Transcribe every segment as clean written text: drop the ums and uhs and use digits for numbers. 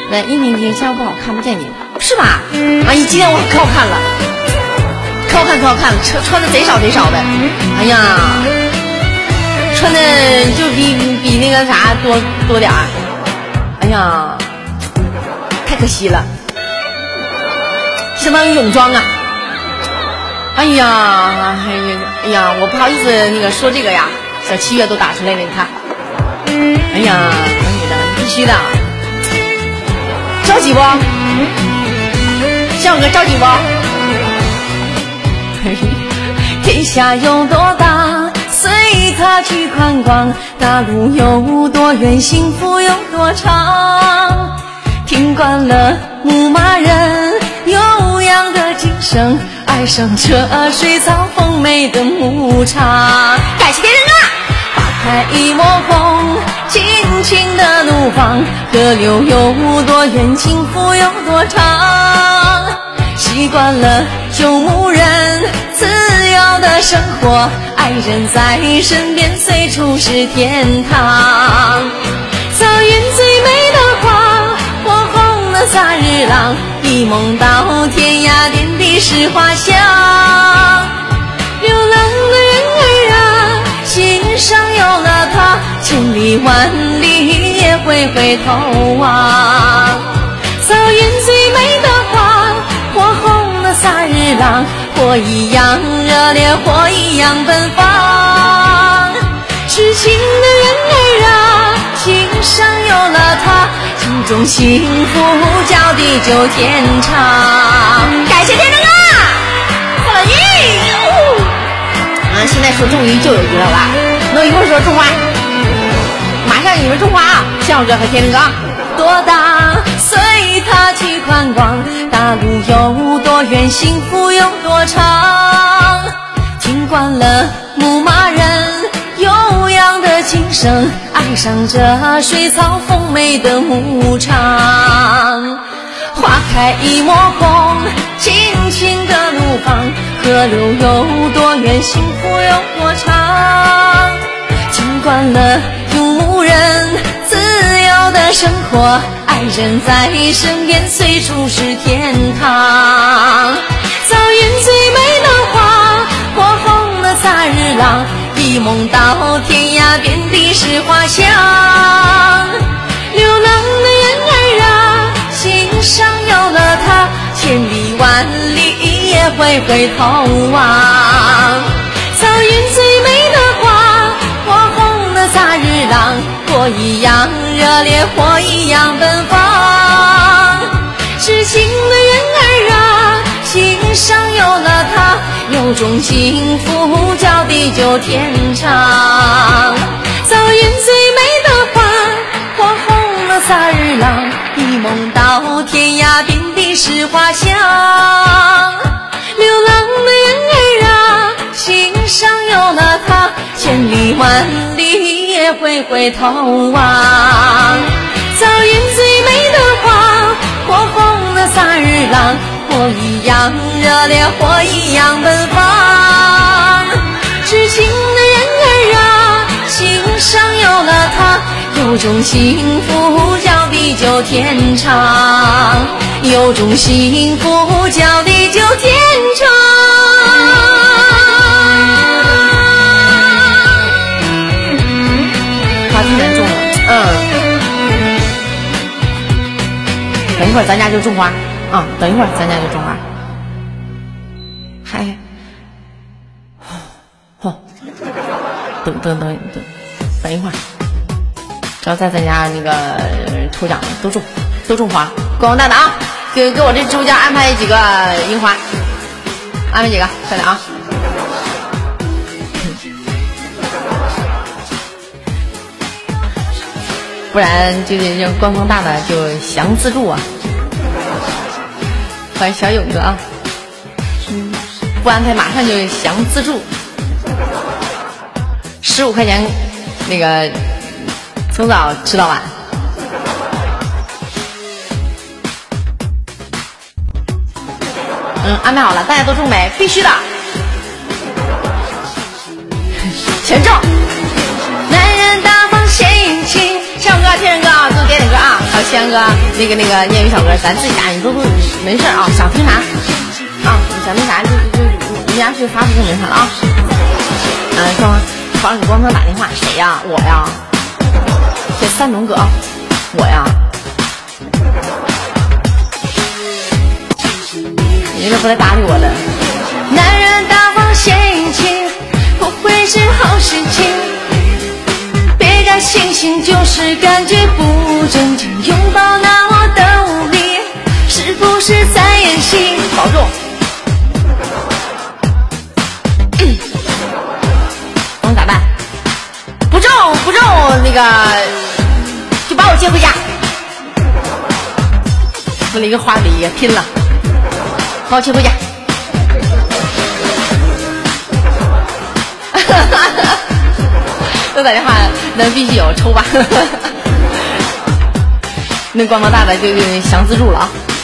喂，一鸣听，下午不好，看不见你，是吧？阿姨，今天我可好看了，可好看，可好看了，穿的贼少贼少的，哎呀，穿的就比那个啥多点儿，哎呀，太可惜了，相当于泳装啊。哎呀，我不好意思那个说这个呀，小7月都打出来了，你看，哎呀，等你的，必须的，着急不？小哥着急不？天下有多大，随他去宽广；大路有多远，幸福有多长。听惯了牧马人悠扬的琴声，爱上这水草丰美的牧场。感谢天人啊！花开一抹红，尽情的怒放。河流有多远，幸福有多长。习惯了游牧人自由的生活，爱人在身边，随处是天堂。草原最美的花，火红的萨日朗，一梦到天涯，遍地是花香。流浪的人儿啊，心上有了他，千里万里也会回头望。草原最美的花，火红的萨日朗，火一样热烈，火一样奔放。痴情的人儿啊，心上有了他，心中幸福叫地久天长。感谢天人啊！送了你。现在说终于就有一个了吧？那一会儿说种花，马上你们种花啊！笑哥和天人哥。多大随他去宽广，大路有多远，幸福有多长。听惯了牧马人悠扬的琴声，爱上这水草丰美的牧场。花开一抹红，尽情的怒放。河流有多远，幸福有多长。听惯了游牧人自由的生活，爱人在身边，随处是天堂。草原最美的花，火红的萨日朗，一梦到天涯，遍地是花香。流浪的人儿啊，心上有了他，千里万里也会回头望。草原最美的花，火红的萨日朗，火一样热烈，火一样奔放。痴情的人儿啊，心上有了他，有种幸福叫地久天长。草原最美的花，火红的萨日朗，一梦到天涯，遍地是花香。流浪的人儿啊，心上有了他，千里万里也会回头望。草原最美的花，火红的萨日朗，火一样热烈，火一样奔放。痴情的人儿啊，心上有了他，有种幸福叫地久天长，有种幸福叫地久天长。花太难种了，等一会儿咱家就种花啊！等一会儿咱家就种花，还，等一会儿，只要在咱家那个抽奖都种花，广大的啊，给我这直播间安排几个樱花，安排几个，快点啊！不然就是让官方大的就详自助啊！欢迎小勇哥啊！不安排马上就详自助，15块钱，那个从早吃到晚。安排好了，大家都中没？必须的，全中！男人大方献殷勤，唱歌天人歌啊，都点歌啊！好， 西安哥，那个念语小哥，咱自己家你都没事啊，想听啥啊？想听啥就人家去发出证明啥了啊？给光头打电话，谁呀？我呀，这三龙哥，我呀。你这不来搭理我了？男人大方献殷勤，不会是好事情。别该星星，就是感觉不正经。拥抱那么的无力，是不是在演戏？保重。能咋办？不中，那个就把我接回家。说了一个话里也拼了。把我接回家。都打电话，那必须有抽吧。那光芒大的就降自助了啊。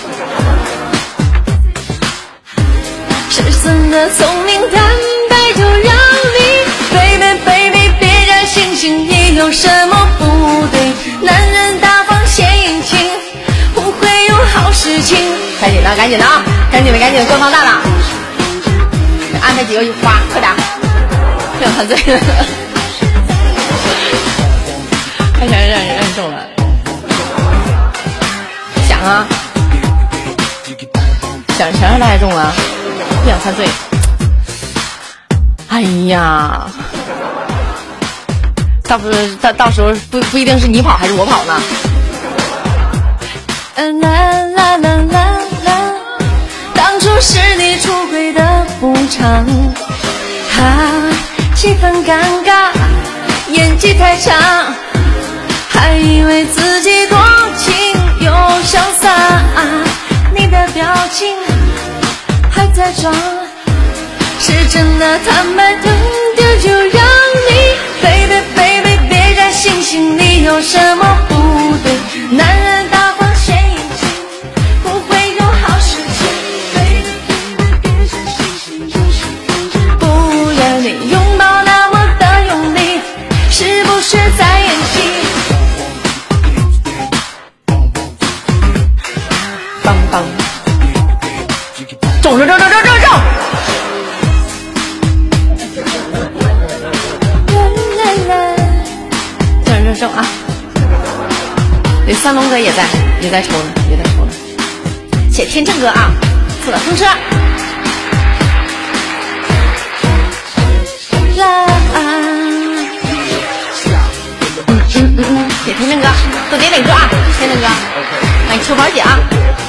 十分的聪明坦白就让你 baby 别让星星也有什么不对。男人大方献殷勤，不会有好事情。赶紧的啊！赶紧的，官方大大，安排几个花，快点，不想犯罪了，还想让你中了，想啊，想让大家中啊，不想犯罪。哎呀，到时候不一定是你跑还是我跑呢。啦啦啦啦啦，当初是你出轨的补偿，气氛尴尬，演技太差，还以为自己多情又潇洒，你的表情还在装，是真的坦白吞掉就让你 baby 别让星星里有什么不对。男人大方献殷勤，不会有好事情。不愿你拥抱那么的用力，是不是在演戏？棒棒，中！中啊！这三龙哥也在抽呢。谢天正哥啊，负责风车。谢天正哥，多点歌啊，天正哥，来抽宝姐啊！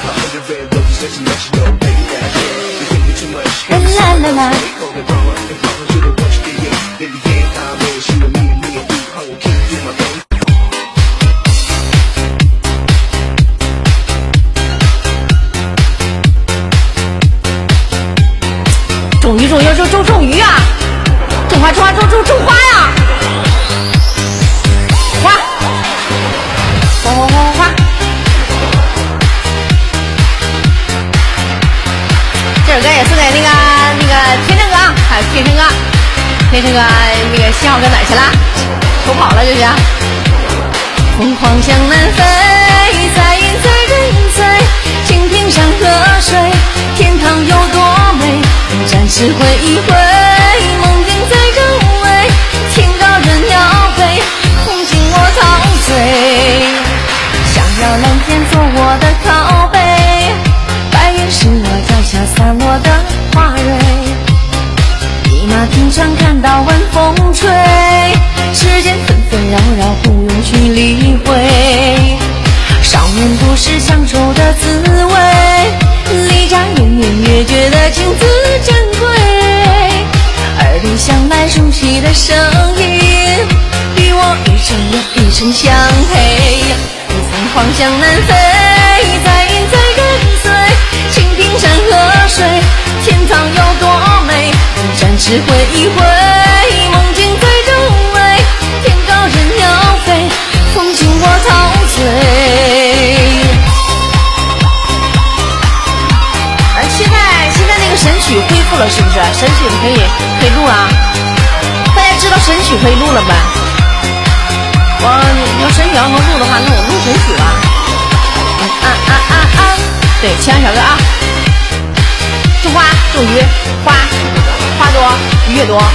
啦。种鱼啊，种花呀，花，这首歌也送给那个天正哥啊，还有天正哥那个信号搁哪去了？偷跑了这是。凤凰向南飞，在云彩跟随，蜻蜓山河水，天堂有多美，暂时会一回，梦境在周围，天高人要飞，风景我陶醉，想要蓝天做我的靠背，白云是我脚下散落的花蕊，一马平川看到晚风吹，世间纷纷扰扰不用去理会，少年不识乡愁的滋味，离家远远越觉得情字珍贵，耳里响来熟悉的声音，与我一生又一生相陪，凤凰向南飞，在云彩跟随，蜻蜓山河水，天堂有多美，暂时会一回，梦境在周围，天高人要飞，风景我陶醉。现在那个神曲恢复了，是不是？神曲可以录啊！大家知道神曲可以录了呗？你要神曲要能录的话，那我录神曲吧。 对，千万小哥啊，种花种鱼，花多鱼越多。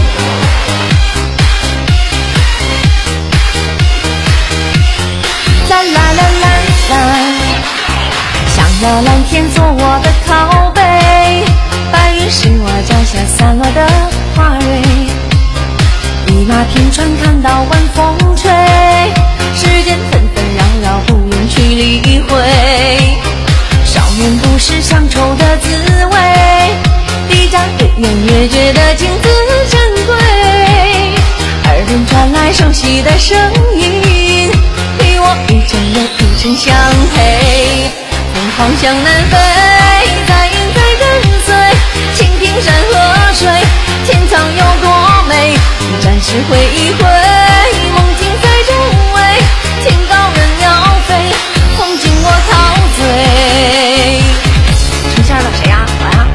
啦啦啦啦啦，想要蓝天做我的靠背，白云是我脚下散落的花蕊，一马平川看到晚风吹，世间纷纷扰扰不愿去理会，少年不识乡愁的滋味，离家越远越觉得情字珍贵，耳边传来熟悉的声音，你我一程又一程相陪，凤凰向南飞，在云在跟随，清平山河水，天堂有多美，暂时挥一挥，梦境在周围，天高任鸟飞，风景我陶醉。成仙了，谁呀？我呀。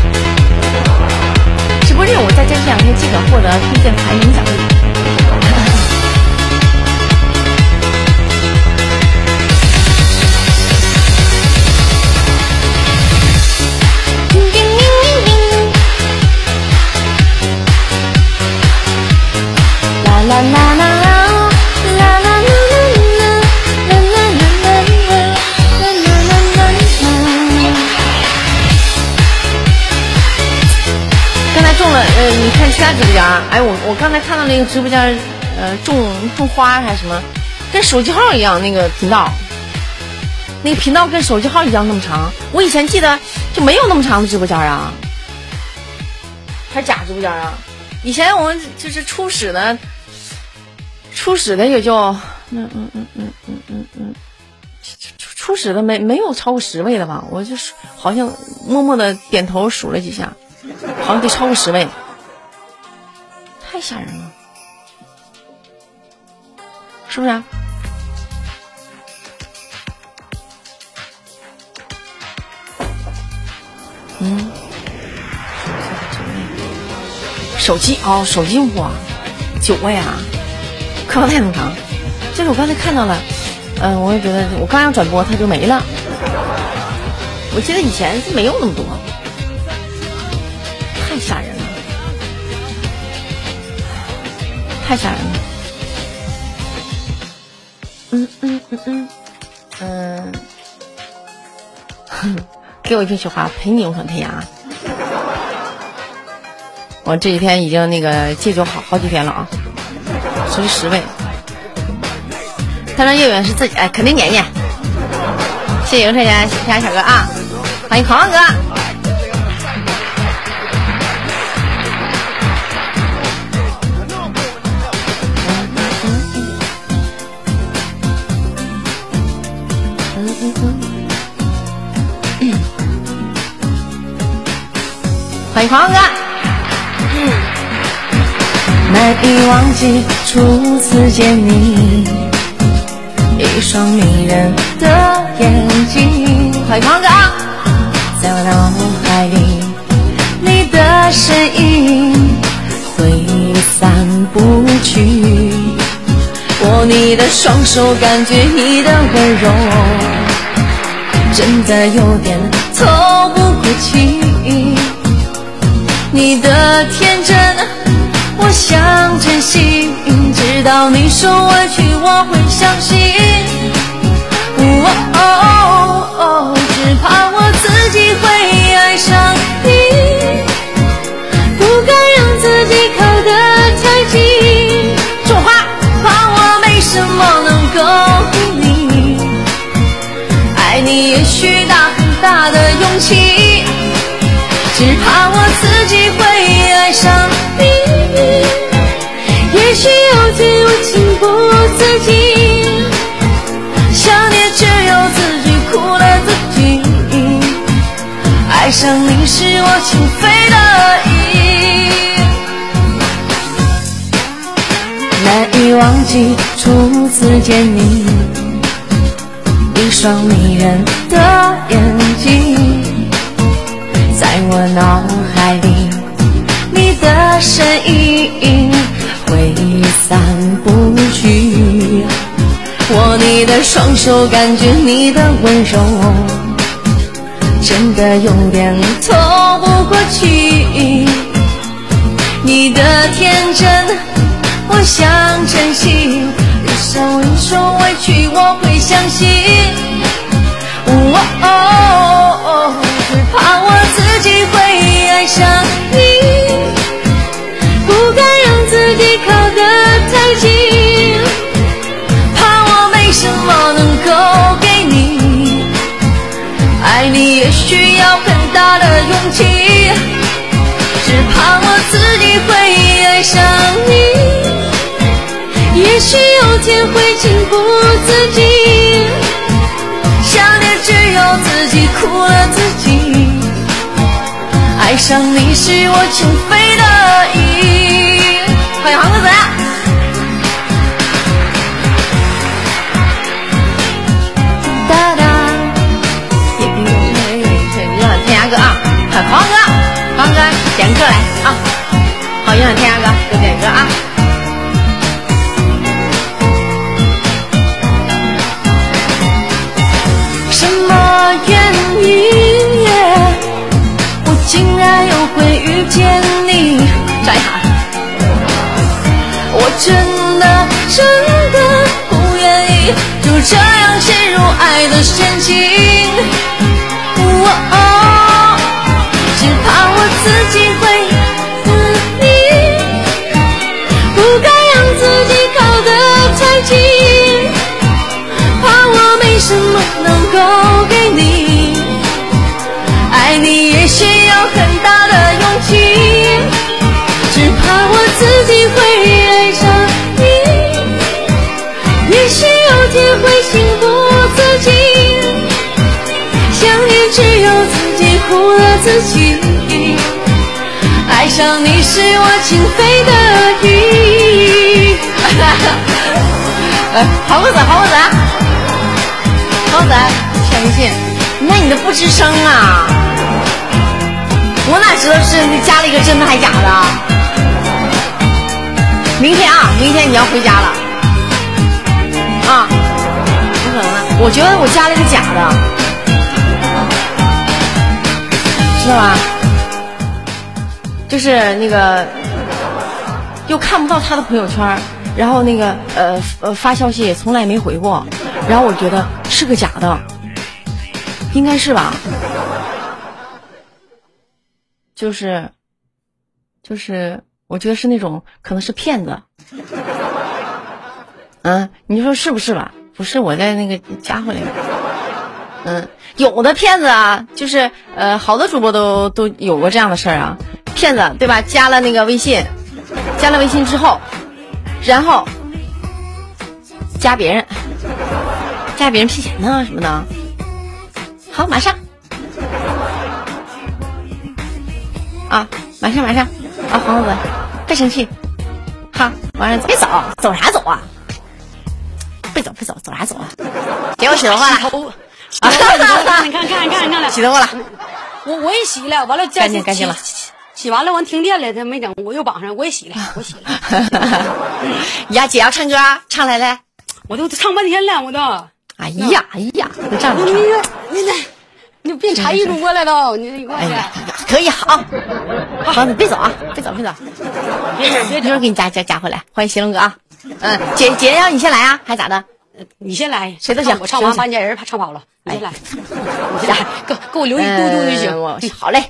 直播任务在这2天即可获得推荐排名奖励。啦啦啦啦啦啦啦啦啦啦。刚才中了，你看其他直播间，哎，我刚才看到那个直播间，种花还是什么，跟手机号一样，那个频道跟手机号一样那么长。我以前记得就没有那么长的直播间啊，还是假直播间啊？以前我们就是初始的也就初始的没有超过10位的吧，我就是好像默默的点头数了几下，好像得超过10位，太吓人了，是不是啊？手机用户啊，9位啊，客服太正常。就是我刚才看到了，我也觉得我刚要转播它就没了。我记得以前是没有那么多，太吓人了，太吓人了。给我一瓶雪花，陪你勇闯天涯。我这几天已经那个戒酒好几天了啊，属于10位。他说叶远是自己，哎，肯定撵撵。谢谢刘太家小哥啊，欢迎狂妄哥。欢迎狂妄哥。难以忘记初次见你，一双迷人的眼睛。欢迎狂哥啊！在我脑海里，你的身影挥散不去，握你的双手，感觉你的温柔，真的有点透不过气。你的天真我想珍惜，直到你说委屈我会相信。只怕我自己会爱上你，不敢让自己靠得太近，说话怕我没什么能够给你，爱你也需大很大的勇气，只怕我自己会爱上你，也许有天我情不自禁，想念只有自己苦了自己，爱上你是我情非得已，难以忘记初次见你，一双迷人的眼睛，在我脑海里，你的身影挥散不去，握你的的双手，感觉你的温柔，真的有点透不过去。你的天真我想珍惜，你受一受委屈我会相信。只怕我自己会爱上你，不敢让自己靠得太近，怕我没什么能够给你，爱你也需要很大的勇气，只怕我自己会爱上你，也许有天会情不自禁，想念只有自己苦了自己，爱上你是我情非得已。欢迎航哥子，哒哒，也比我让天涯哥啊，黄哥点歌来啊，好，让天涯哥给点歌啊。什么原因我竟然又会遇见你？站一下，我真的不愿意就这样陷入爱的陷阱。只怕我自己会自溺，不该让自己靠得太近，怕我没什么能够给你，爱你也需要很大的勇气，只怕我自己会爱上你，也许有天会幸福自己，想念只有自己苦了自己，爱上你是我情非得已。好子，陈信，那你都不吱声啊？我哪知道是你加了一个真的还假的？明天你要回家了啊？不可能啊！我觉得我加了一个假的，知道吧？就是那个又看不到他的朋友圈，然后那个发消息也从来没回过，然后我觉得是个假的，应该是吧？就是我觉得是那种可能是骗子，你说是不是吧？不是，我在那个加回来的。有的骗子啊，就是好多主播都有过这样的事儿啊，骗子对吧？加了那个微信之后，然后加别人骗钱呢什么的。好，马上啊，马上啊，黄子别生气，好，晚上别走啥走啊？别走啥走啊？给我洗头发了。 你看， 洗头发了。 我也洗了，完了干净了。 洗完了完停电了，他没整，我又绑上，我也洗了。 呀，姐要唱歌啊，唱来， 我都唱半天了，我都。 哎呀，都这样子唱。 你变茶艺主播了都，你快点。 可以好，你别走啊，别走，别一会儿给你加回来。欢迎麒麟哥啊，姐要你先来啊，还咋的？ 你先来， 谁都行， 我唱完把你家人怕唱跑了，你先来，你先来，给我留一嘟嘟就行。 好嘞，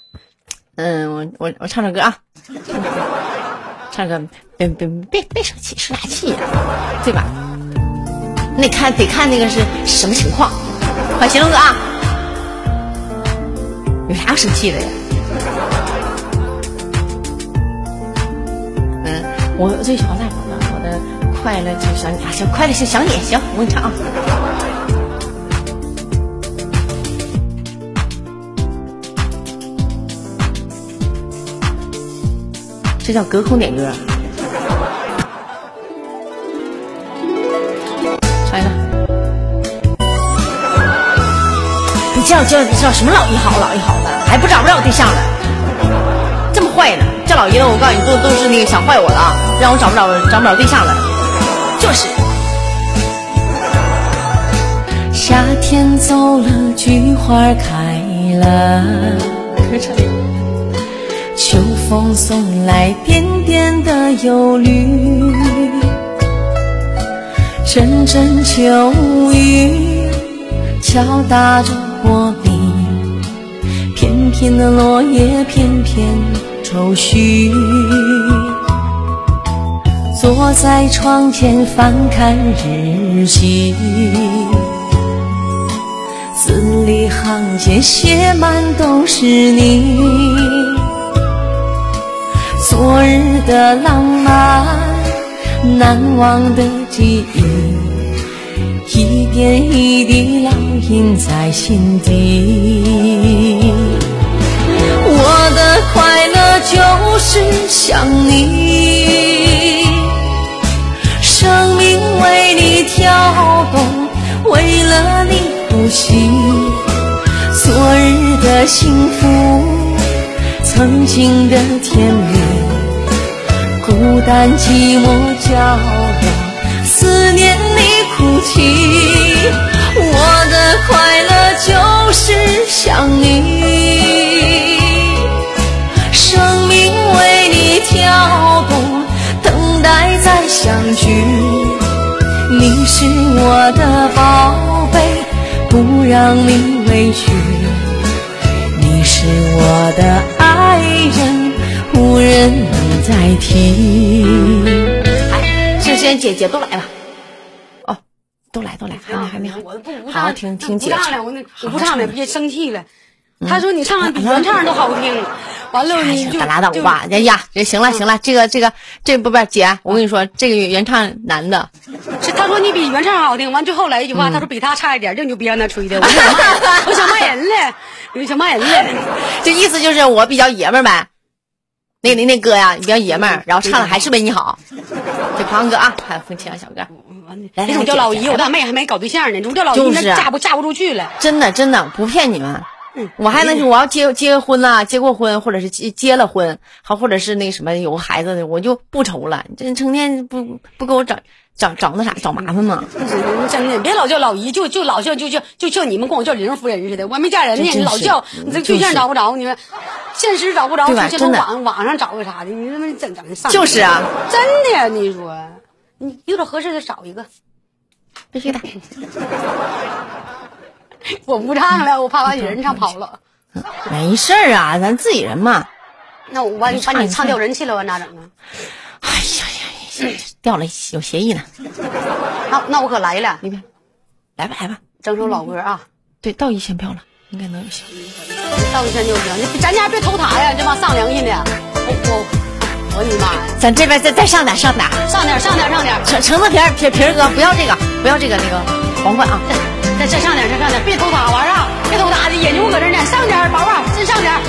我唱首歌啊，唱歌别生气，生啥气呀，对吧？那得看那个是什么情况。欢迎麒麟哥啊，有啥要生气的呀？我最喜欢赖我的，我的快乐就想你啊，行，快乐就想你，行，我给你唱啊。这叫隔空点歌。唱一个。你叫什么老姨好的，还不找不着对象了，这么坏呢？叫老姨的，我告诉你，都是那个想坏我的啊，让我找不着对象了，就是。 天走了，菊花开了，秋风送来点点的忧虑，阵阵秋雨敲打着玻璃，片片的落叶片片愁绪，坐在窗前翻看日记，字里行间写满都是你，昨日的浪漫，难忘的记忆，一点一滴烙印在心底。我的快乐就是想你，生命为你跳动，为了你呼吸。昨日的幸福，曾经的甜蜜，孤单寂寞角落，思念你哭泣。我的快乐就是想你，生命为你跳动，等待再相聚。你是我的宝贝，不让你委屈，你是我的爱人，无人能代替。哎，这些姐姐都来吧。哦，都来，还没好。 我不好好听姐唱，我不唱了，别生气了。他说你唱的比原唱都好听，完了你就拉倒吧。哎呀，行了，这不姐，我跟你说，这个原唱男的， 是他说你比原唱好听，完最后来一句话，他说比他差一点，这你就别让他吹的，我想骂人了，我想骂人了， 这意思就是我比较爷们儿呗。那歌呀，比较爷们儿，然后唱的还是为你好。这庞哥啊，还有风清小哥， 来那种叫老姨，我大妹还没搞对象呢，那种叫老姨那嫁不出去了。 真的不骗你们。我还能我要结婚了，结过婚，或者是结了婚，好，或者是那什么有个孩子的，我就不愁了。这成天不给我找那啥找麻烦吗？ 真的，别老叫老姨，就老叫叫你们管我叫林夫人似的。我还没嫁人呢，你老叫你这对象找不着，你们现实找不着，就从网上找个啥的，你他妈整上就是啊， 真的呀，你说你遇到合适的找一个， 必须的。 我不唱了，我怕把人唱跑了。 没事儿啊，咱自己人嘛。 那我把你唱掉人气了，我咋整啊？ 哎呀，掉了有协议呢。 那我可来了， 你别来吧， 整首老歌啊。 对，到1000票了，应该能有协议。 到1000就行，咱家别偷塔呀，这帮丧良心的。我你妈呀！ 咱这边再上点， 上点。 橙子皮儿哥，不要这个那个皇冠啊。 再上点，别偷塔玩啊！别偷塔的眼睛搁这呢，上点，宝宝，真上点。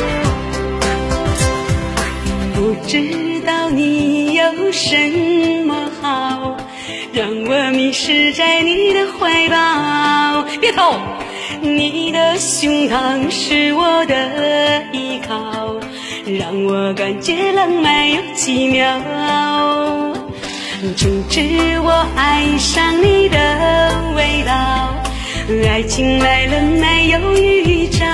不知道你有什么好，让我迷失在你的怀抱。别偷，你的胸膛是我的依靠，让我感觉浪漫又奇妙。总之我爱上你的味道，爱情来了没有预兆，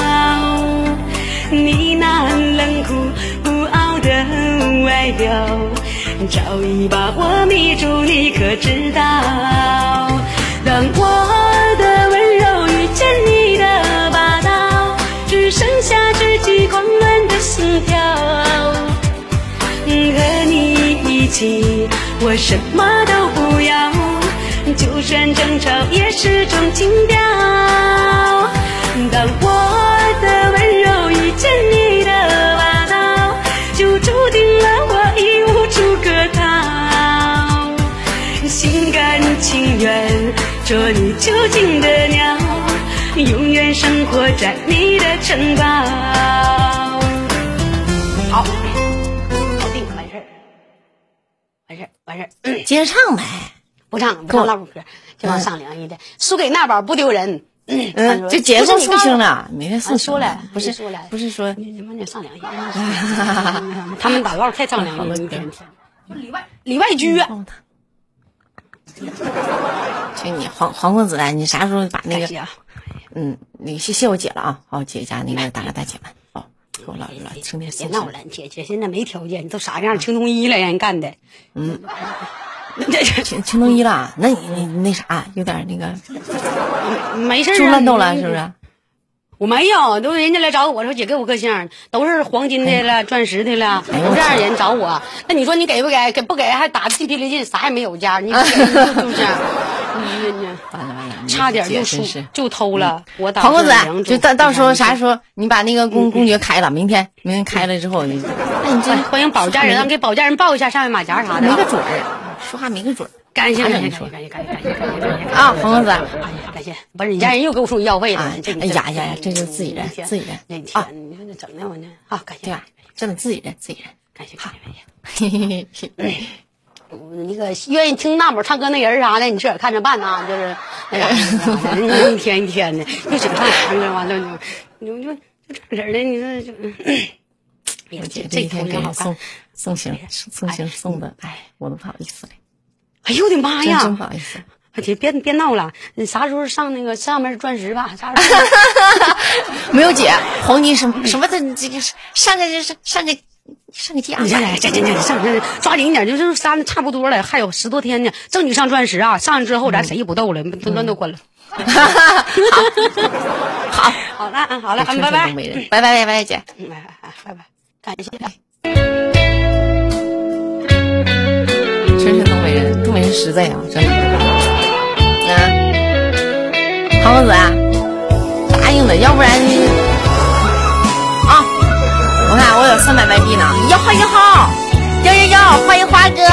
你那冷酷不傲的外表早已把我迷住，你可知道？当我的温柔遇见你的霸道，只剩下自己狂乱的心跳。和你一起，我什么都不要，就算争吵也是种情调。当我的温柔遇见你的霸道，就注定了我已无处可逃。心甘情愿做你囚禁的鸟，永远生活在你的城堡。好，搞定，完事儿， 接着唱呗。 不唱唠会嗑，就往上凉一点，输给那宝不丢人。 这节目说清了，没人说了， 不是说你们得上凉一点。他们打唠太上凉了，一天就里外居啊。 就你黄公子啊，你啥时候把那个你谢我姐了啊，好姐家那个大哥大姐们哦，给我老听点。 别闹了，姐现在没条件，你都啥样？青铜一了，让人干的。 青铜一了，那你那啥有点那个没事就乱动了是不是？ 我没有，都人家来找我说姐给我个性，都是黄金的了，钻石的了，都这样人找我。那你说你给不给？给不给还打筋疲力尽，啥也没有家，你给就是完了， 差点就偷了。我打黄公子就到时候啥时候你把那个公爵开了，明天开了之后，那你这欢迎保家人，给保家人报一下上面马甲啥的， 没个准儿，说话没个准儿。 感谢啊，黄公子， 感谢，不是你家人又给我说要费了， 哎呀，这就是自己人啊！你说这整的我呢啊，感谢， 对吧？真的自己人， 感谢。那个愿意听大宝唱歌那人啥的，你自个儿看着办呐，就是那啥，一天的，又整上玩意儿，完了就这人的，你说就， 我姐这一天给人送行送的，哎，我都不好意思了。 哎呦我的妈呀！ 真不好意思。 姐别闹了，你啥时候上那个上面是钻石吧？啥时候？ 没有姐，黄金什么的，这个上个价。 你上抓紧一点，就是上的差不多了，还有10多天呢，争取上钻石啊！上去之后咱谁也不斗了，乱都关了。好了，拜拜， 拜姐， 拜，感谢。 真是东北人实在啊，真的。黄公子啊，答应了，要不然啊，我看我有300外币呢。1号1，欢迎花哥。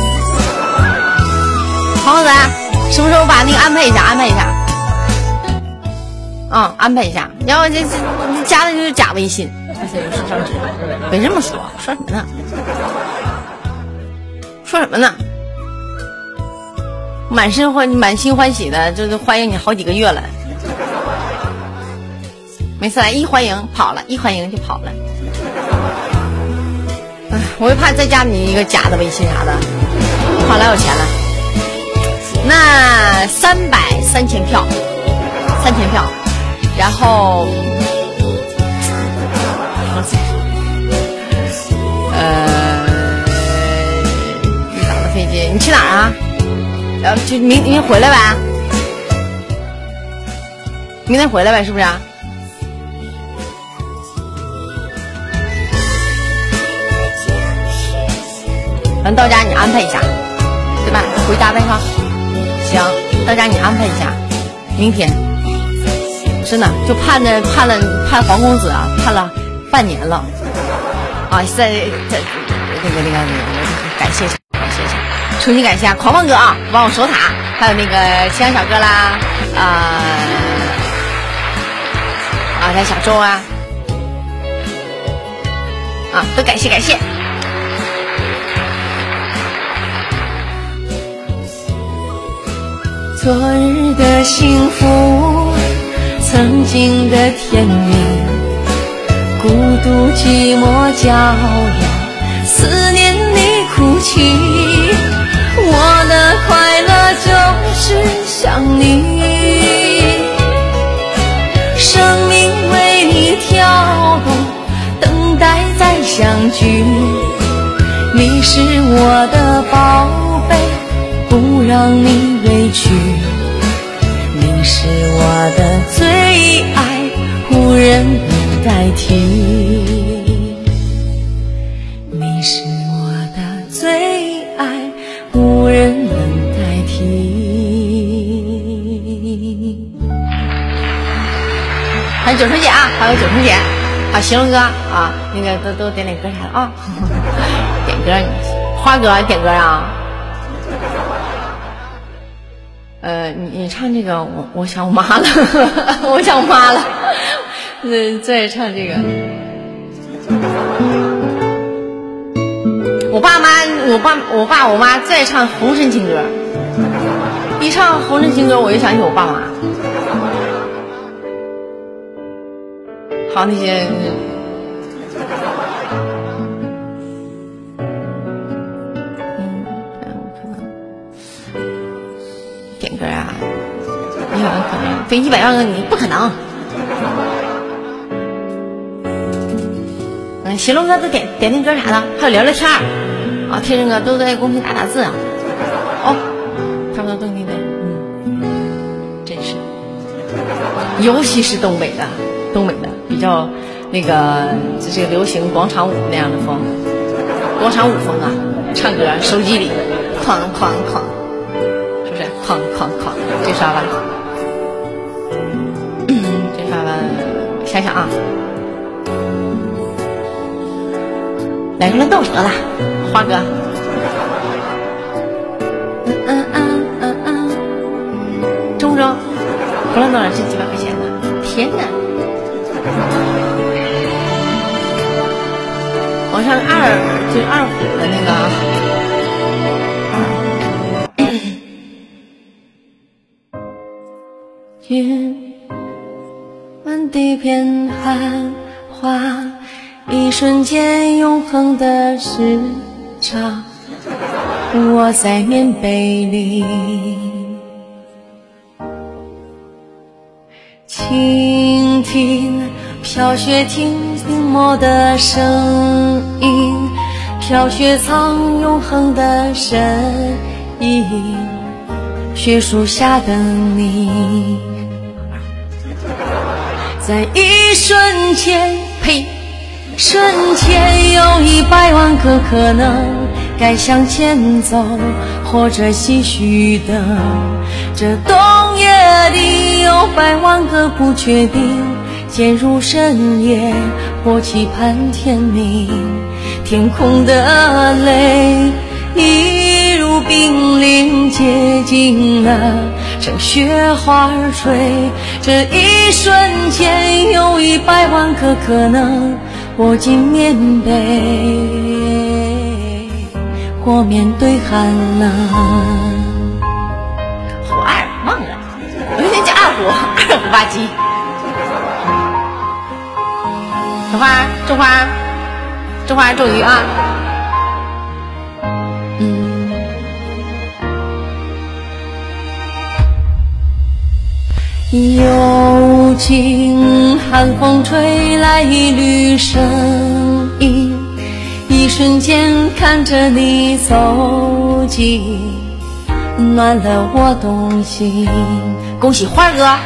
黄公子，什么时候把那个安排一下？安排一下，要不这加的就是假微信，而且就是上纸，别这么说什么呢？说什么呢？满心欢喜的，就是欢迎你好几个月了。没事，一欢迎跑了，一欢迎就跑了。哎，我又怕再加你一个假的微信啥的，好来有钱了。那3000票，3000票，然后你打的飞机，你去哪儿啊？就明天回来呗，明天回来呗，是不是啊？咱到家你安排一下，对吧？回家再说。行，到家你安排一下，明天。真的就盼黄公子啊，盼了半年了啊！在那个感谢一下。重新感谢狂放哥啊，帮我守塔，还有那个西安小哥啦，咱小周啊，都感谢。昨日的幸福，曾经的甜蜜，孤独寂寞角落，思念你哭泣。我的快乐就是想你，生命为你跳动，等待再相聚。你是我的宝贝，不让你委屈。你是我的最爱，无人能代替。你是我的最爱，无人能代替。还有九成姐啊，还有九成姐，行龙哥啊，那个都点歌啥的啊，点歌，花哥点歌啊。你唱这个，我想我妈了，我想我妈了。再唱这个。我爸我妈再唱红尘情歌，一唱红尘情歌我就想起我爸妈。好那些点歌啊，100万可能对100万个你不可能。新龙哥都点歌啥的，还有聊聊天啊，天生哥都在公屏打字啊。哦，差不多都你的，真是，尤其是东北的比较那个这个流行广场舞那样的风，广场舞风啊，唱歌手机里哐哐哐，是不是哐哐哐？这刷吧，这刷吧，想想啊。来个乱斗得了，花哥。中不中？不乱斗这几百块钱呢？天哪！往上就是2虎的那个。云满地片寒花。一瞬间永恒的时差，我在棉被里倾听飘雪停泊的声音，飘雪藏永恒的身影，雪树下的你，在一瞬间呸瞬间有100万个可能，该向前走或者继续等，这冬夜里有100万个不确定，渐入深夜或期盼天明，天空的泪一如冰凌接近了，乘雪花吹，这一瞬间有100万个可能，握紧棉被或面对寒冷。虎二忘了，我就叫二虎吧唧。种花种鱼啊。幽静寒风吹来一缕声音，一瞬间看着你走近，暖了我动心。恭喜花哥！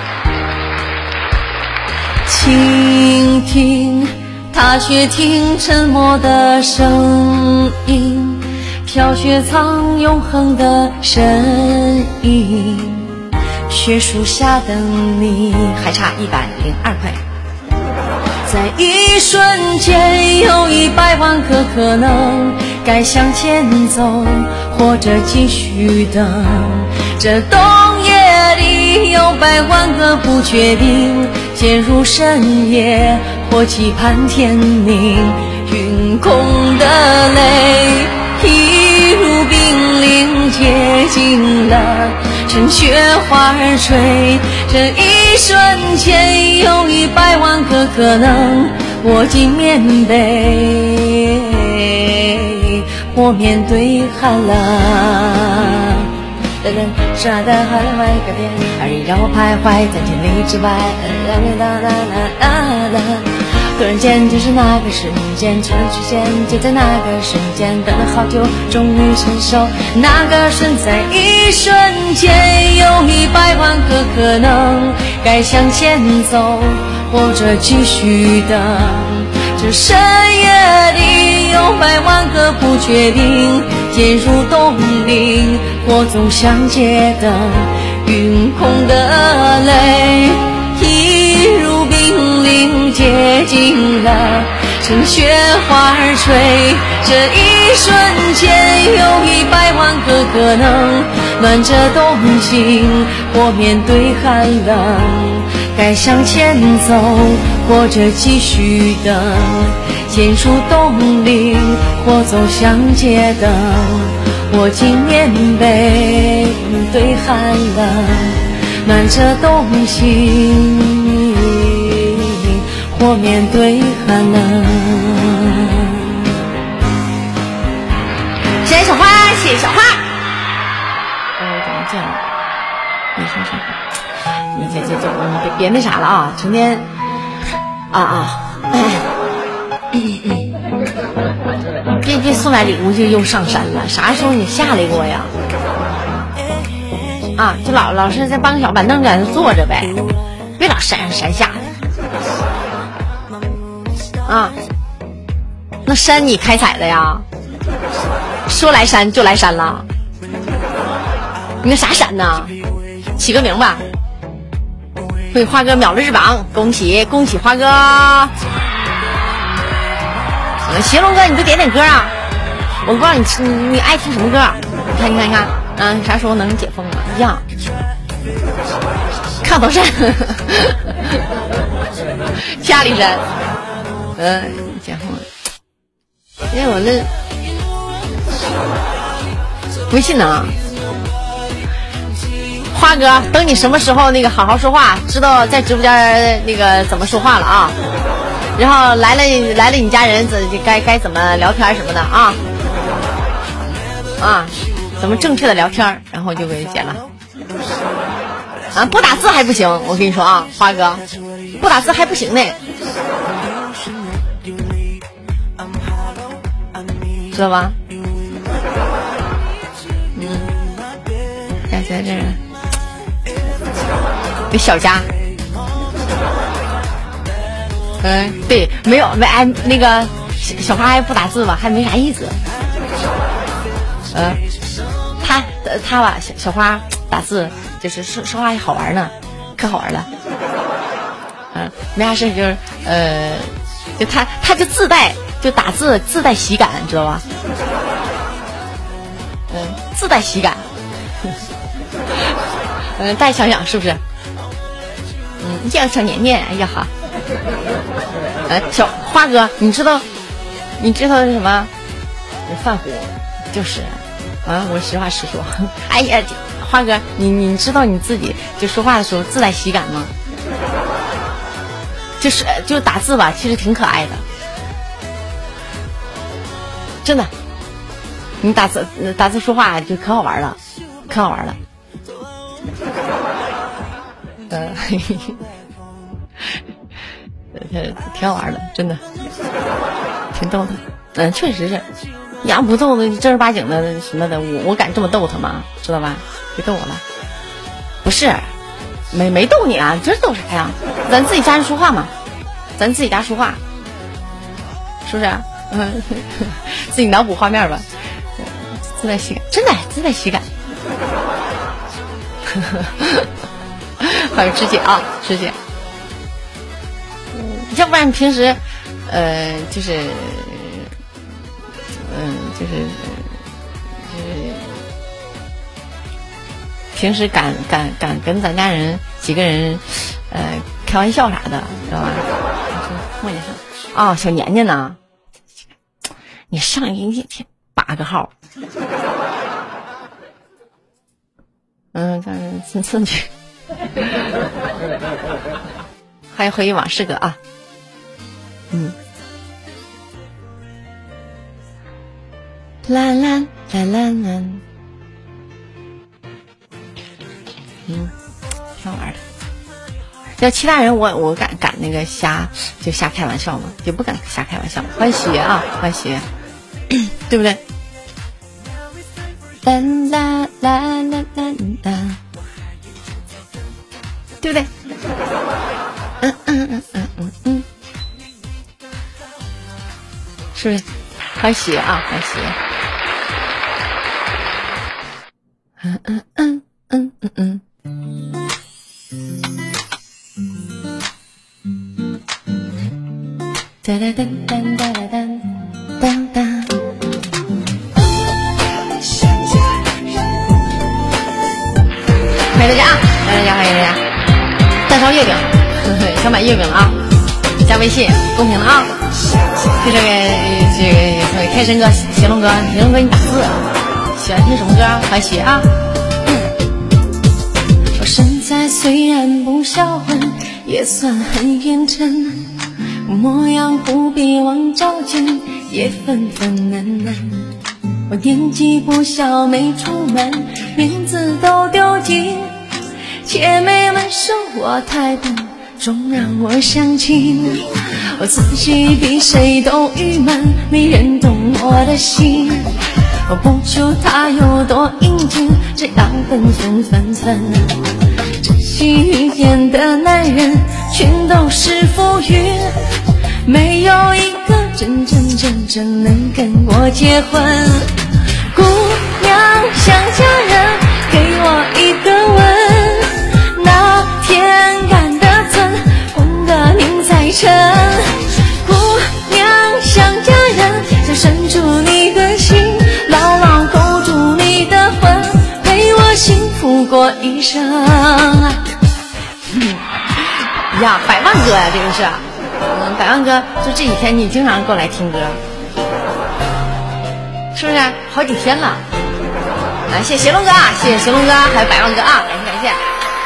倾听踏雪听沉默的声音，飘雪藏永恒的身影，雪树下等你，还差102块。在一瞬间有100万个可能，该向前走或者继续等，这冬夜里有100万个不确定，渐入深夜或期盼天明，云空的泪一如冰凌接近了，趁雪花吹，这一瞬间有100万个可能，握紧棉被或面对寒冷。傻的还未改变，而让我徘徊在千里之外。突然间就是那个瞬间，突然之间就在那个瞬间，等了好久，终于成熟。那个瞬在一瞬间，有100万个可能，该向前走或者继续等。这深夜里有100万个不确定，渐入冬令或总相接等，云空的泪一如冰凌接近了，趁雪花吹，这一瞬间有100万个可能，暖着冬心或面对寒冷，该向前走或者继续等，渐入冬令或走向街灯，握紧棉被对寒冷，暖着冬心或面对寒冷。谢谢小花，谢谢小花。怎么见了？ 你别那啥了啊，成天别送点礼物就又上山了，啥时候你下来过呀？啊，就老是再搬个小板凳在那坐着呗，别老山上山下的啊。那山你开采的呀？说来山就来山了？你那啥山呢？起个名吧。对，花哥秒了日榜，恭喜恭喜花哥！邪龙哥，你就点歌啊！我不知道你爱听什么歌？你看，啥时候能解封啊？呀，炕头山，家里山，解封了。因为我那微信呢？花哥，等你什么时候那个好好说话，知道在直播间那个怎么说话了啊？然后来了你家人该怎么聊天什么的啊？怎么正确的聊天，然后就给解了。啊，不打字还不行，我跟你说啊，花哥，不打字还不行呢，知道吧？在这儿。小家，对，没那个小花还不打字吧，还没啥意思。他吧，小花打字就是说话好玩呢，可好玩了。没啥事就是就他就自带就打字自带喜感，知道吧？自带喜感。大家想想是不是？小年年，哎呀哈，小花哥，你知道是什么？饭壶，就是我实话实说。哎呀，花哥，你知道你自己就说话的时候自带喜感吗？就打字吧，其实挺可爱的，真的。你打字说话就可好玩了，可好玩了。挺好玩的，真的，挺逗的。确实是，你要不逗的正儿八经的什么的，我敢这么逗他吗？知道吧？别逗我了。不是，没逗你啊，这逗啥呀？咱自己家人说话嘛，咱自己家说话，是不是？自己脑补画面吧，自带喜感，真的自带喜感。还有师姐啊，师姐，要不然平时，就是平时敢跟咱家人几个人，开玩笑啥的，知道吧？梦见上小年年呢，你上一天8个号，刺去。欢迎回忆往事哥啊，啦啦啦啦啦，挺好玩的。要其他人我敢那个瞎开玩笑吗？就不敢瞎开玩笑。欢喜啊，欢喜，对不对？啦啦啦啦啦啦。对不对？是不是？欢喜啊，欢喜。哒哒哒哒哒哒哒哒。欢迎大家啊！欢迎大家，欢迎大家。蛋烧月饼，想买月饼了啊！加微信公屏了啊！这个开申哥、邪龙哥，邪龙哥你打字，喜欢听什么歌？欢喜啊！我身材虽然不销魂，也算很认真，模样不比王昭君，也粉粉嫩嫩。我年纪不小，没出门，名字都丢尽我太笨，总让我想起我自己比谁都郁闷，没人懂我的心。我不求他有多英俊，只要本分分寸。真心遇见的男人全都是浮云，没有一个真正能跟我结婚。姑娘想嫁人，给我一个吻，那天干的尊，红的您才成。姑娘想嫁人，想伸出你的心，牢牢勾住你的魂，陪我幸福过一生。呀，百万哥呀，这个是，百万哥，就这几天你经常过来听歌，是不是？好几天了。来，谢谢邪龙哥，谢谢邪龙哥，还有百万哥啊，感谢。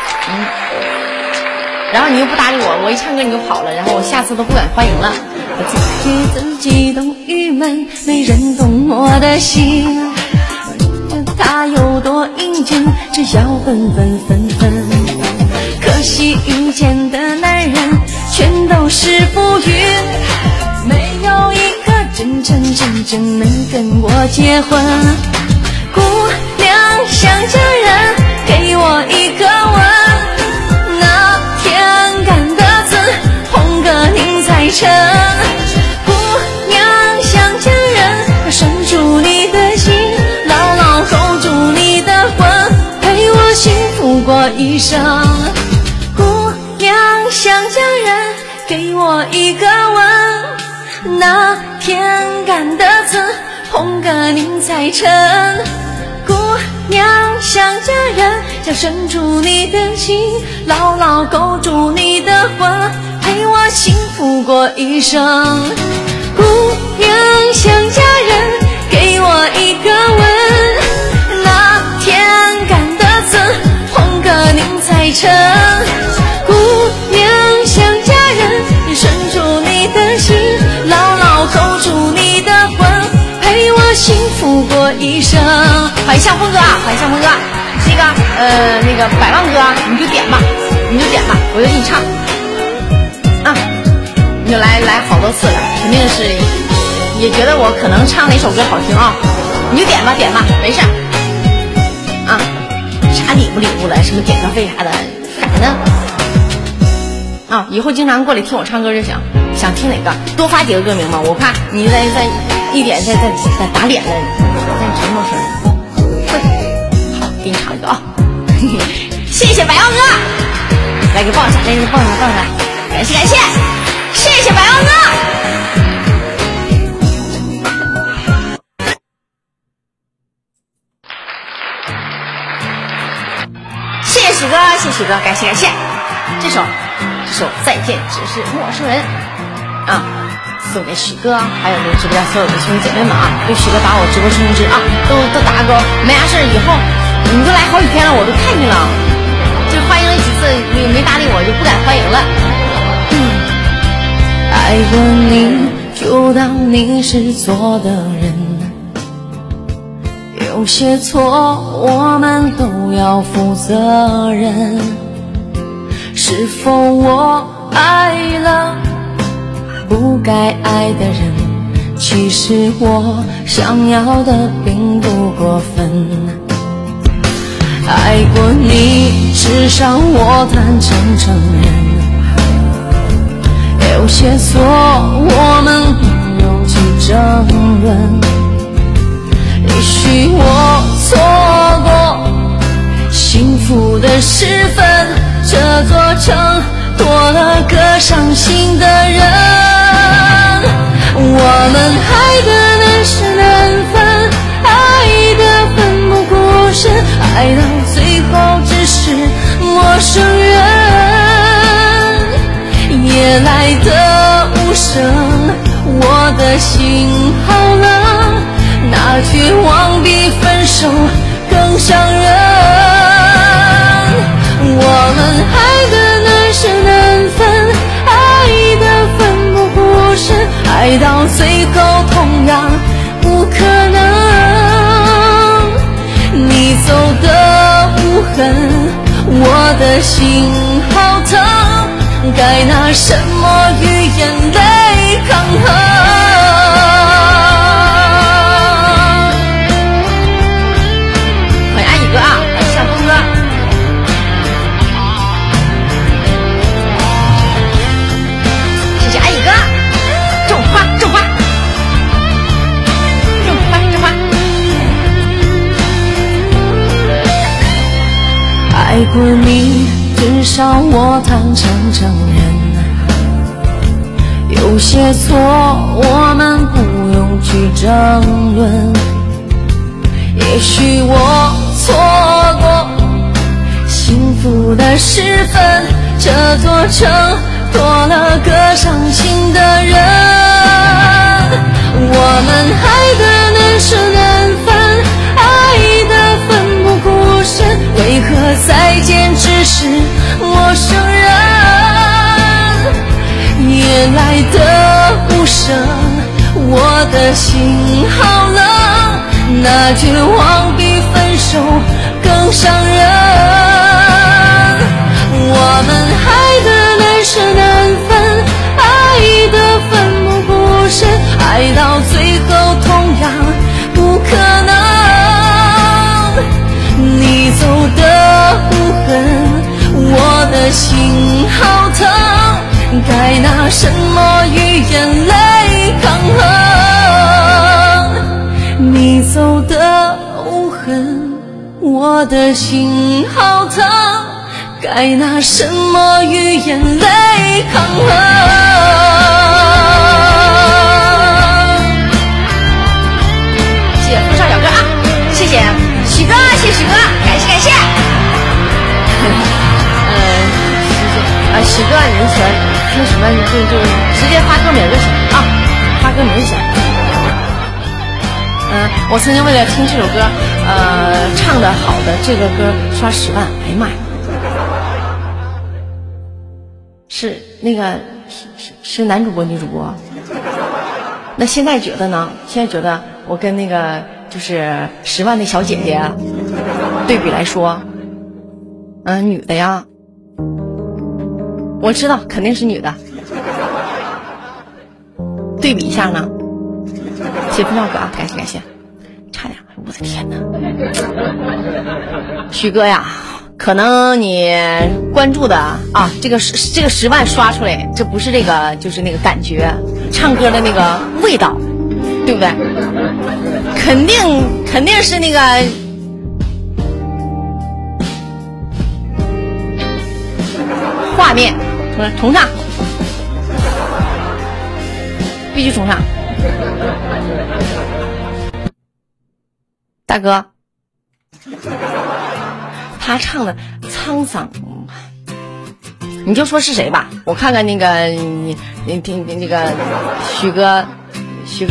然后你又不搭理我，我一唱歌你就跑了，然后我下次都不敢欢迎了。我自己都郁闷，没人懂我的心。他有多英俊，只要分。可惜遇见的男人全都是浮云，没有一个真正能跟我结婚。姑娘想嫁人，给我一个吻，那天干的尊，红个您才成。姑娘想嫁人，要拴住你的心，牢牢勾住你的魂，陪我幸福过一生。姑娘想嫁人，给我一个吻，那天干的尊，红个您才成。姑娘想嫁人，想拴住你的心，牢牢勾住你的魂，陪我幸福过一生。姑娘想嫁人，给我一个吻，那天干的尊，红个您才成。姑娘想嫁人，拴住你的心，牢牢勾住你的魂，陪我幸福过一生。欢迎向风哥啊，欢迎向风哥。那个百万哥，你就点吧，我就给你唱啊，你就来好多次了，肯定是也觉得我可能唱哪首歌好听啊，你就点吧，没事啊，啥礼物了，什么点歌费啥的，干啥呢？啊，以后经常过来听我唱歌就行，想听哪个多发几个歌名嘛，我怕你再一点再打脸了，再沉默声。好，给你唱一个啊，谢谢百万哥，来给抱一下，感谢，谢谢百万哥。谢谢许哥，感谢。这首再见只是陌生人啊，送给许哥，还有这个直播间所有的兄弟姐妹们啊，对许哥把我直播通知啊，都打勾，没啥事以后你都来好几天了，我都看见了，就欢迎了几次，你没搭理我就不敢欢迎了。爱过你就当你是错的人，有些错我们都要负责任。是否我爱了不该爱的人，其实我想要的并不过分。爱过你至少我坦诚承认，有些错我们不用去争论。也许我错过幸福的时分，这座城多了个伤心的人。我们爱的难舍难分，爱的奋不顾身，爱到最后只是陌生人。夜来的无声，我的心好冷，那绝望比分手更伤人。我们爱的难舍难分，爱的奋不顾身，爱到最后同样不可能。你走的无痕， 我的心好疼，该拿什么与眼泪抗衡？欢迎阿姨哥啊，向东哥，谢谢阿姨哥，种花种花种花种花。爱过你，至少我坦诚承认，有些错我们不用去争论。也许我错过幸福的时分，这座城多了个伤心的人。我们爱的难舍难分，爱的奋不顾身，为何再见只是陌生人？夜来的无声，我的心好冷，那绝望比分手更伤人。我们爱的难舍难分，爱的奋不顾身，爱到最后同样不可能。你走的无痕，我的心好疼，该拿什么与眼泪抗衡？你走的无痕，我的心好疼，该拿什么与眼泪抗衡？谢谢风少小哥啊，谢谢许哥，谢谢许哥，感谢感谢。许哥，你喜欢听什么就直接发歌名就行啊，发歌名就行。我曾经为了听这首歌，唱的好的这个歌刷10万，哎呀妈呀！是那个是男主播女主播？那现在觉得呢？现在觉得我跟那个就是10万的小姐姐对比来说，女的呀。我知道肯定是女的，对比一下呢。谢风少哥啊，感谢感谢，差点，我的天哪！许哥呀，可能你关注的啊，这个10万刷出来，这不是这个，就是那个感觉，唱歌的那个味道，对不对？肯定是那个。画面重唱，必须重唱。大哥，他唱的沧桑，你就说是谁吧，我看看那个你听那个许哥是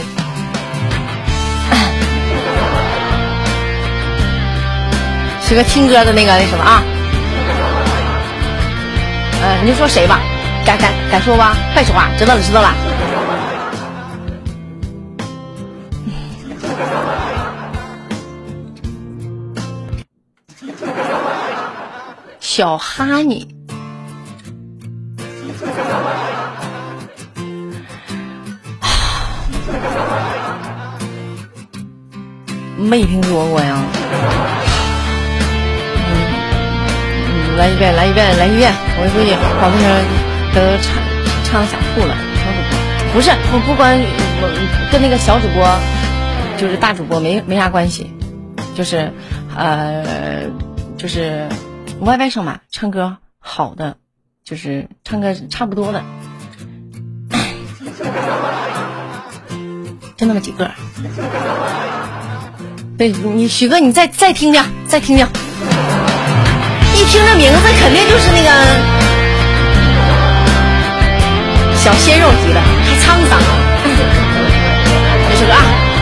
许哥听歌的那什么啊？你就说谁吧，敢说吧？快说话！知道了。小哈尼，没听说过呀。来一遍，我估计好多人都唱的想吐了。小主播不是，我不管，我跟那个小主播就是大主播没啥关系，就是YY 上吧，唱歌好的，就是唱歌差不多的，就那么几个。对你许哥，你再听听，一听这名字肯定就是那个小鲜肉级的，还沧桑。这首歌啊，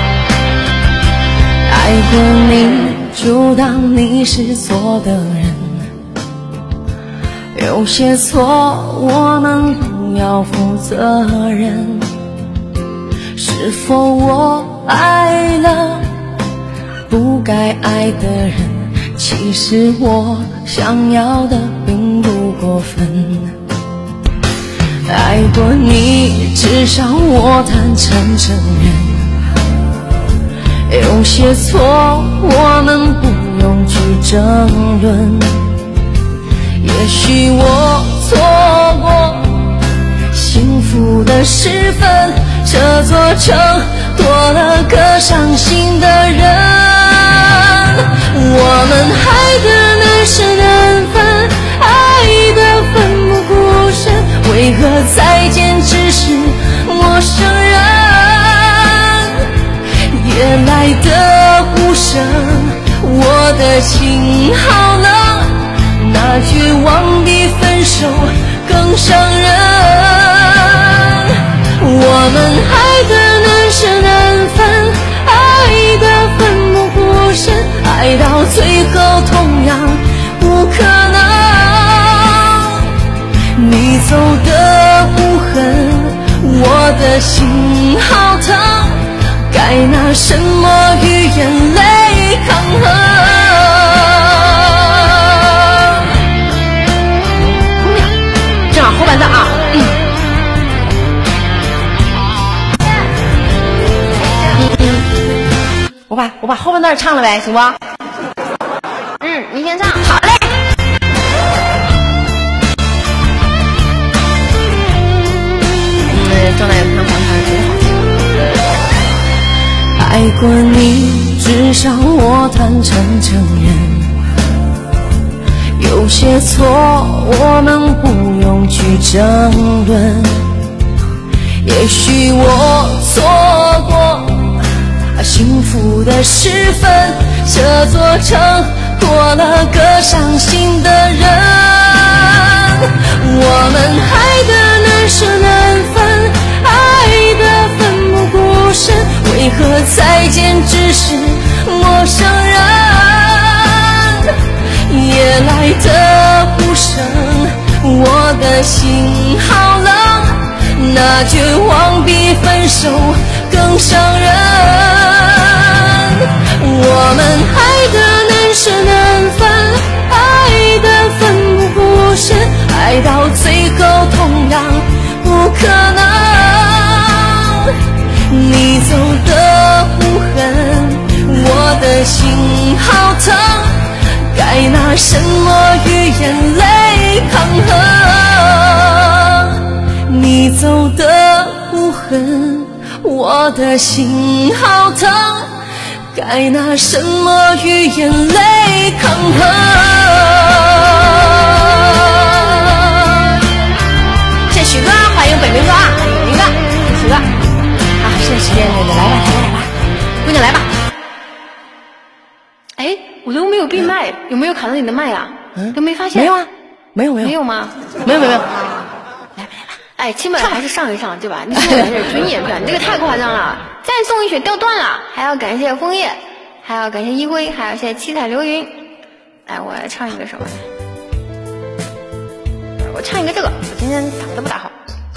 爱过你就当你是错的人，有些错我们不要负责任。是否我爱了不该爱的人，其实我想要的并不过分。爱过你，至少我坦诚承认，有些错我们不用去争论。也许我错过幸福的时分，这座城多了个伤心的人。我们爱的难舍难分，爱的奋不顾身，为何再见只是陌生人？夜来的呼声，我的心好冷，那绝望的分手更伤人。我们爱的难舍难分，爱的奋不顾身，爱到最后同样不可能。你走的无痕，我的心好疼，该拿什么与眼泪抗衡？正好后半段啊，我把后半段唱了呗，行不？ 你先唱。 好嘞。正在看黄盘，觉得好听。爱过你，至少我坦诚承认，有些错我们不用去争论。也许我错过幸福的时分，这座城多了个伤心的人。我们爱的难舍难分，爱的奋不顾身，为何再见只是陌生人？夜来的呼声，我的心好冷，那绝望比分手更伤人。我们爱的难舍难分，爱的奋不顾身，爱到最后同样不可能。你走的无痕，我的心好疼，该拿什么与眼泪抗衡？你走的无痕，我的心好疼，该拿什么与眼泪抗衡？谢谢许哥，欢迎本明哥啊，明哥，许哥啊，现在时间来吧，姑娘来吧。 哎，我都没有闭麦，有没有卡到你的麦啊？都没发现？ 没有啊，没有吗？ 没有。 来吧。哎，起码还是上一上，对吧？你说我是军演片，这个太夸张了。再送一曲掉段了，还要感谢枫叶，还要感谢一辉，还要谢谢七彩流云。哎，我来唱一个什么？我唱一个这个，我今天嗓子不大好。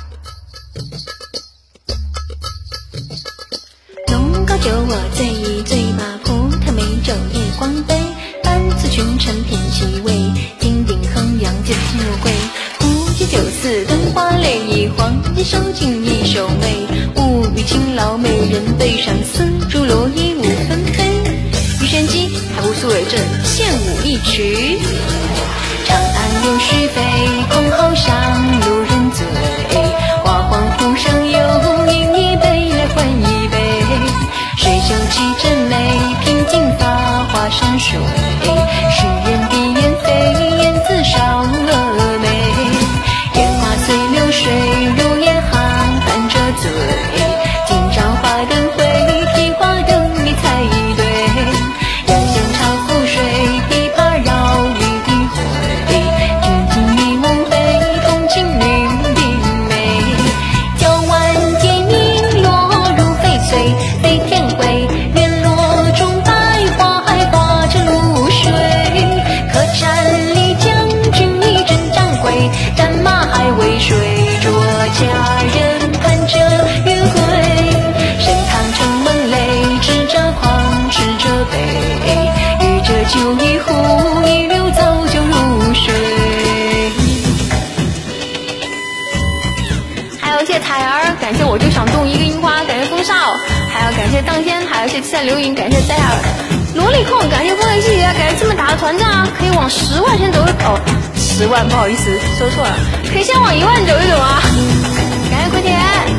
浓高酒我醉一醉，把葡萄美酒夜光杯，半次群臣偏其味，金鼎衡阳酒入柜。古今酒肆灯花泪，黄金手尽一手美。物与勤劳美人背上，丝竹落衣舞纷飞。羽扇机还不素为证，献舞一曲。长安有是非，空好上路人醉。花黄壶上有饮一杯来换一杯。水酒几斟美，品尽发花山水。诗人闭眼飞，燕子少峨眉。烟花随流水，如烟行伴着醉。今朝花灯会，提花灯你采一对。阳香茶覆水，琵琶绕玉笛回。君听一梦悲，同情云的美。娇婉剑影落入翡翠，飞天回。院落中百花还挂着露水。客栈里将军一阵掌柜，战马还未睡着，佳人盼着约会。盛唐城门内，吃着狂，吃着悲。遇着酒一壶，一溜早就入就想种一个樱花，感谢风少，还要感谢当天，还有一些在流云，感谢在下萝莉控，感谢风雷细节，感谢这么大的团战啊，可以往10万先走一走，10万不好意思说错了，可以先往1万走一走啊，感谢奎铁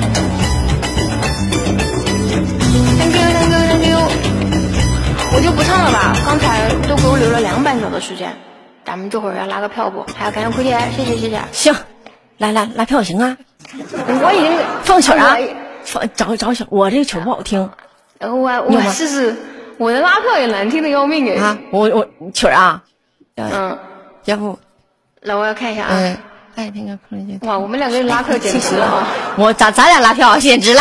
，thank you， 我就不唱了吧，刚才都给我留了2半首的时间，咱们这会儿要拉个票不？还要感谢奎铁，谢谢。 行，来拉票行啊。 我已经放曲啊，找曲，我这个曲不好听。 我试试，我的拉票也难听的要命哎。 啊，我曲啊，要不， 来我要看一下啊。 哎，那个哇，我们2个人拉票简直了啊！ 咱俩拉票简直了。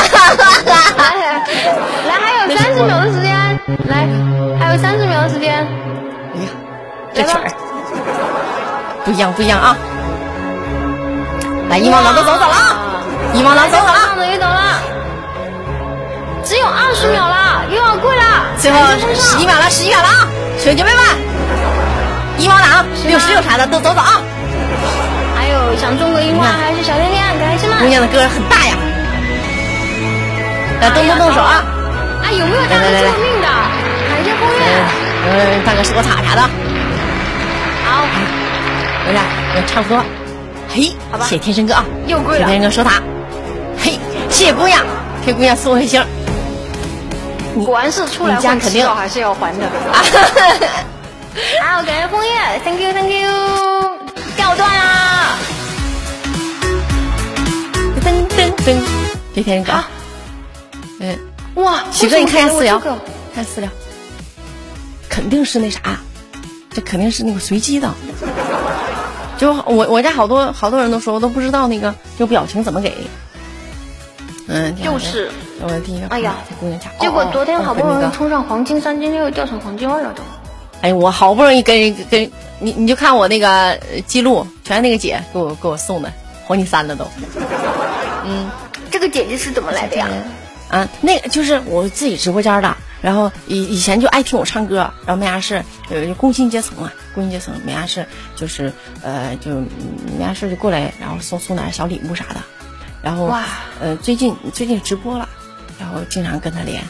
来，还有30秒的时间，来，还有30秒的时间。 哎呀，这曲儿不一样啊！来，一毛狼都走了啊！一毛狼走了， 上的也走了，只有20秒了，又要跪了， 最后11秒了啊！兄弟们，一毛狼、60啥的都走啊！ 还有想中国樱花，还是小甜甜，感谢们。 姑娘的歌很大呀，来动手啊！ 啊，有没有大哥救命的？感谢风月。 大哥是我塔啥的。 好， 有点差不多。嘿， 好吧， 谢谢天生哥啊， 又跪了。 谢天生哥守塔。嘿，谢谢姑娘，给姑娘送回星。 果然是出来混迟早还是要还的。好，感谢枫叶 ，thank you， 掉段啦！ 噔，谢天生哥。 哇， 许哥，你看一下私聊，看私聊，肯定是那啥，这肯定是那个随机的。就我家好多人都说，我都不知道那个就表情怎么给。 就是我的第一个， 哎呀， 在姑娘家， 结果昨天好不容易冲上黄金3金6，掉成黄金2了都。 哎，我好不容易跟你就看我那个记录，全是那个姐给我送的黄金3了都。 这个姐姐是怎么来的呀？ 啊，那个就是我自己直播间的，然后以前就爱听我唱歌，然后没啥事，工薪阶层没啥事，就是就没啥事就过来，然后送点小礼物啥的，然后最近直播了，然后经常跟他连，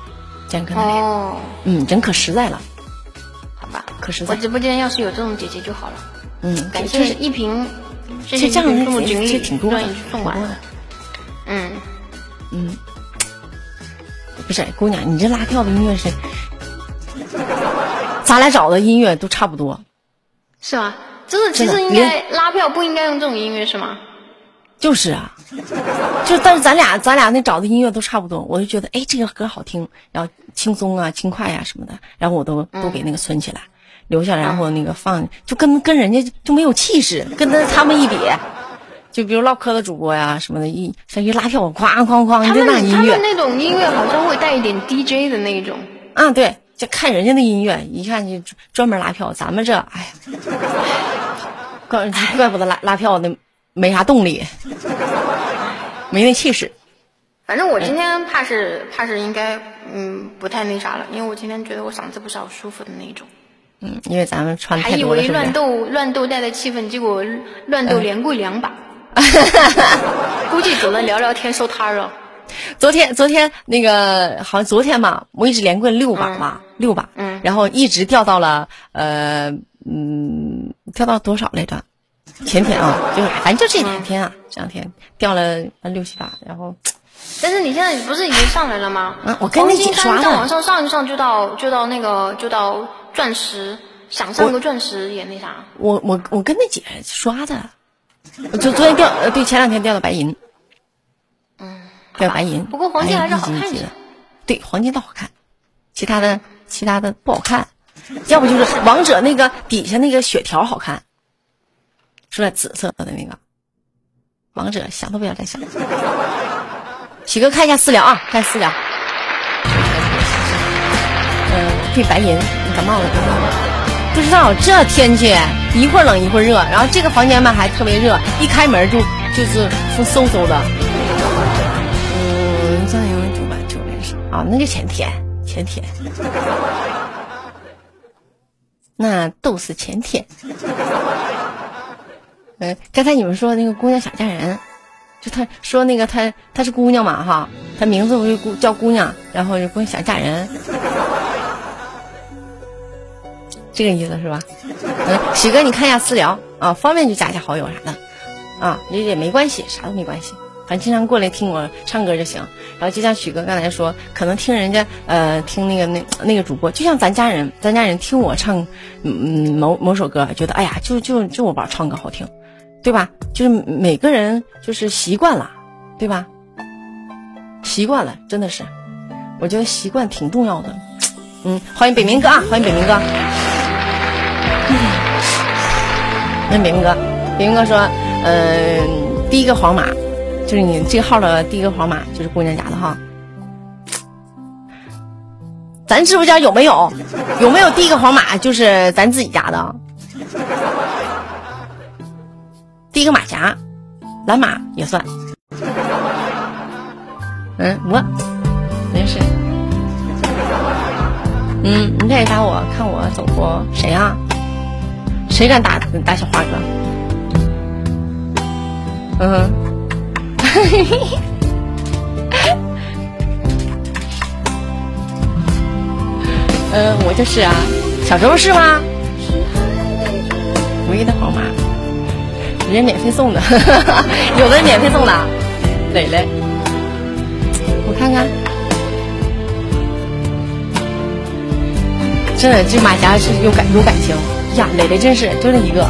真可实在了， 好吧， 可实在。 我直播间要是有这种姐姐就好了。感谢一瓶， 这样这么锦鲤挺多的， 送过来的。 不是姑娘，你这拉票的音乐是，咱俩找的音乐都差不多， 是吗？就是其实应该拉票不应该用这种音乐是吗？ 就是啊，但是咱俩那找的音乐都差不多，我就觉得这个歌好听，然后轻松啊、轻快啊什么的，然后我都给那个存起来，留下来，然后那个放，就跟人家就没有气势，跟他们一比。就比如唠嗑的主播呀什么的，一拉票，哐哐哐，就那音乐。 他们那种音乐好像会带一点 DJ 的那种。 对，就看人家的音乐，一看就专门拉票。咱们这，哎呀，怪不得拉票的没啥动力，没那气势。 反正我今天怕是应该不太那啥了，因为我今天觉得我嗓子不是好舒服的那种。 因为咱们穿太多了， 还以为乱斗带的气氛，结果乱斗连跪2把。估计只能聊聊天收摊了。 昨天那个好像昨天吧，我一直连跪6把吧，6把，然后一直掉到了掉到多少来着？前天啊，就是反正就这2天啊，这2天掉了6、7把，然后。 但是你现在不是已经上来了吗？ 我跟你姐刷的， 再往上上一上就到钻石，想上个钻石也那啥。 我跟那姐刷的。就昨天前2天掉到白银，掉白银。 不过黄金还是好看一些。 对，黄金倒好看，其他的不好看，要不就是王者那个底下那个血条好看，出来紫色的那个。王者想都不要再想。许哥看一下私聊啊，看私聊。对白银，你感冒了？不知道这天气一会儿冷一会儿热，然后这个房间吧还特别热，一开门就是嗖嗖的。再有主板9连胜啊，那就前天，那都是前天。刚才你们说那个姑娘想嫁人， 就他说那个他是姑娘嘛哈，他名字不是叫姑娘，然后就姑娘想嫁人，这个意思是吧？许哥你看一下私聊啊，方便就加一下好友啥的啊，也没关系，啥都没关系，反正经常过来听我唱歌就行。然后就像许哥刚才说，可能听人家听那个主播，就像咱家人听我唱某首歌，觉得哎呀就我宝唱歌好听，对吧？就是每个人就是习惯了，对吧？习惯了，真的是，我觉得习惯挺重要的。欢迎北冥哥啊，欢迎北冥哥。那北冥哥说，第一个黄马。就是你这个号的第一个黄马就是姑娘家的哈，咱直播间有没有第一个黄马就是咱自己家的？第一个马甲，蓝马也算。我没事。你再打我看我走过谁啊？谁敢打小花哥？我就是啊，小周是吗？唯一的黄马，人家免费送的，有的人免费送的。磊磊，我看看，真的这马甲是有感情呀，磊磊真是就这一个。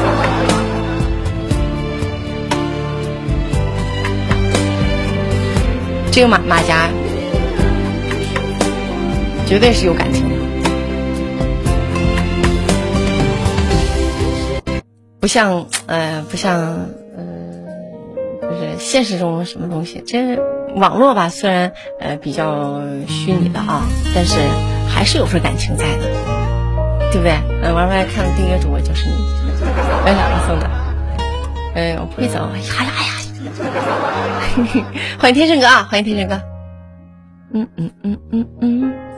这个马甲绝对是有感情的，不像就是现实中什么东西，这网络吧虽然比较虚拟的啊，但是还是有份感情在的，对不对？玩玩看的第一个主播就是你，有两个送的，我不会走，哎呀，欢迎天生哥啊，欢迎天生哥，